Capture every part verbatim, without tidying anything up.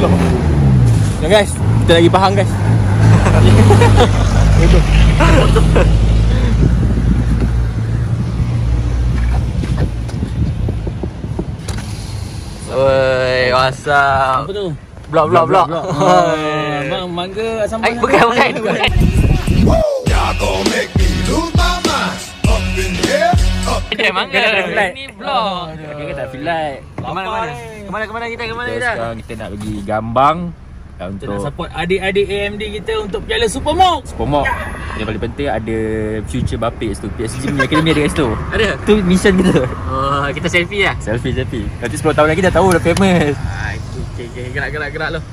Ya guys, kita lagi pahang guys. Oi, what's up? Apa tu? Blok, blok, blok. Bang, mangga asam Eh, bukan, bukan, bukan. Y'all gon' make me lose my mind. Up in here, up Dia mangga. Ini blok. Kita tak feel like. Kemana, kemana? Kemana, kemana kita, kemana kita? Sekarang kita nak pergi Gambang Kita untuk nak support adik-adik A M D kita untuk Piala Supermok. Supermok. Yang paling penting ada future Bapik tu. P S G punya akademi ada kat situ. Ada? Tu mission kita. Oh, kita selfie lah. Selfie, selfie. Nanti sepuluh tahun lagi dah tahu dah famous. Ah, okay, okay. Gerak, gerak, gerak lo.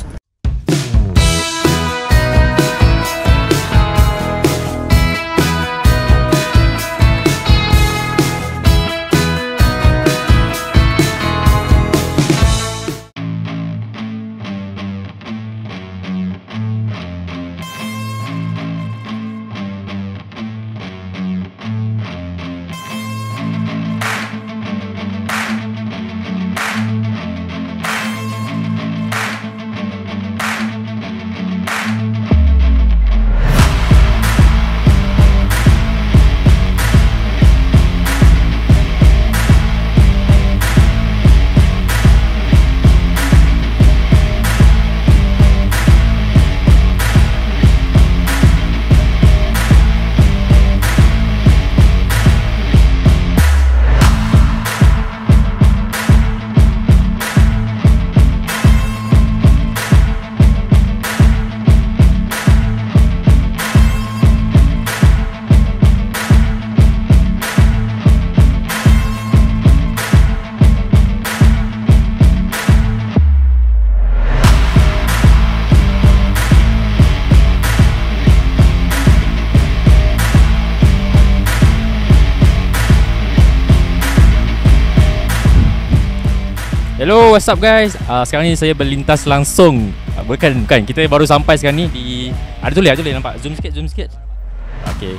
Hello, what's up guys? Uh, sekarang ni saya berlintas langsung. Uh, bukan, bukan. Kita baru sampai sekarang ni di... Ada tulis, ada tulis nampak. Zoom sikit, zoom sikit. Okay.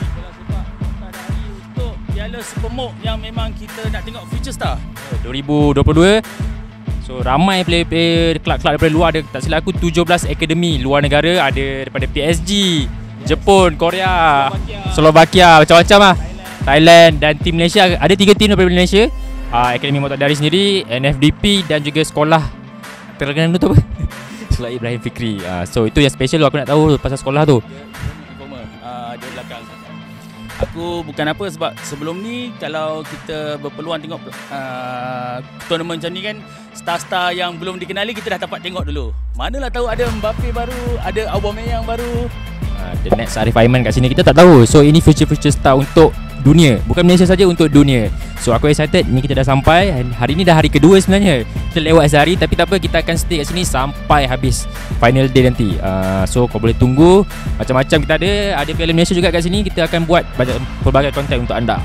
Untuk Piala Supermok yang memang kita nak tengok future star. dua ribu dua puluh dua. So ramai player-player kelab-kelab daripada luar. Ada, tak silap aku, tujuh belas akademi luar negara. Ada daripada P S G, Jepun, Korea, Slovakia, macam-macam lah. Thailand dan tim Malaysia. Ada tiga tim daripada Malaysia. Uh, Akademi Motadari sendiri, N F D P dan juga sekolah terkenal tu apa? Sekolah Ibrahim Fikri. Uh, so itu yang special aku nak tahu pasal sekolah tu. Informer uh, di belakang. Aku bukan apa sebab sebelum ni kalau kita berpeluang tengok uh, tournament macam ni kan, star-star yang belum dikenali kita dah dapat tengok dulu. Manalah tahu ada Mbappe baru, ada Aubameyang baru. Uh, the next Arif Aiman kat sini kita tak tahu. So ini future-future star untuk dunia, bukan Malaysia saja, untuk dunia. So aku excited. Ni kita dah sampai. Hari ni dah hari kedua sebenarnya. Kita lewat sehari, tapi tak apa, kita akan stay kat sini sampai habis final day nanti. uh, So kau boleh tunggu. Macam-macam kita ada. Ada Piala Malaysia juga kat sini. Kita akan buat banyak pelbagai konten untuk anda.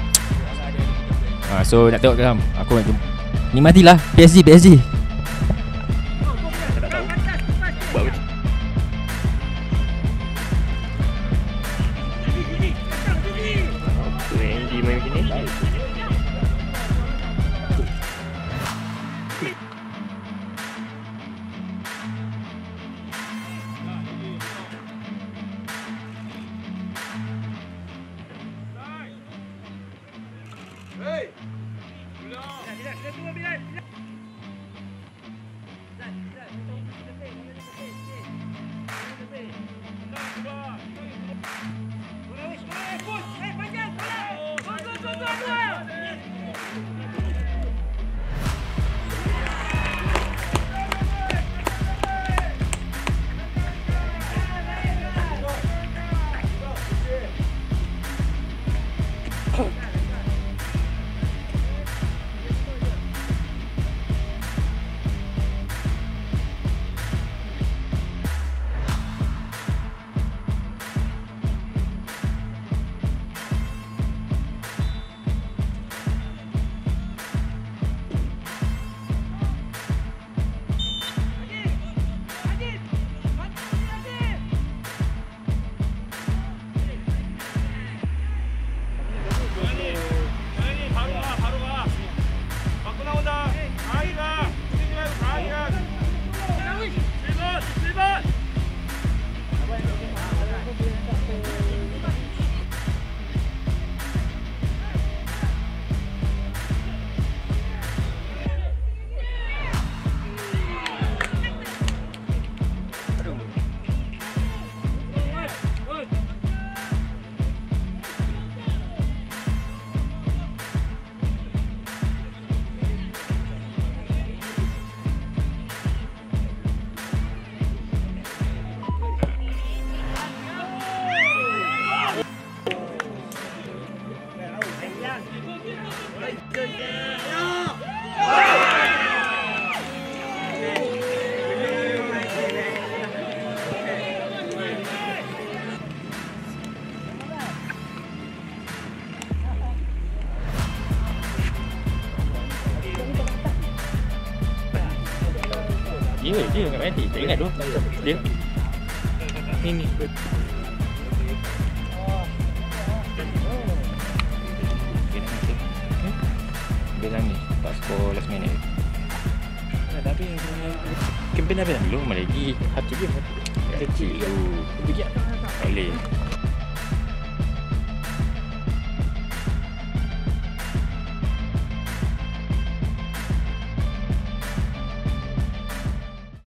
uh, So nak tengok ke? Aku nak nikmatilah P S G, P S G. Ya, dia kat United. Tak ingat tu. Dia. Ini. Bilang ni, tak skor last minute. Dah habis. Kempen dah habis. Belum lagi. Hati dia. Kecil tu. Boleh.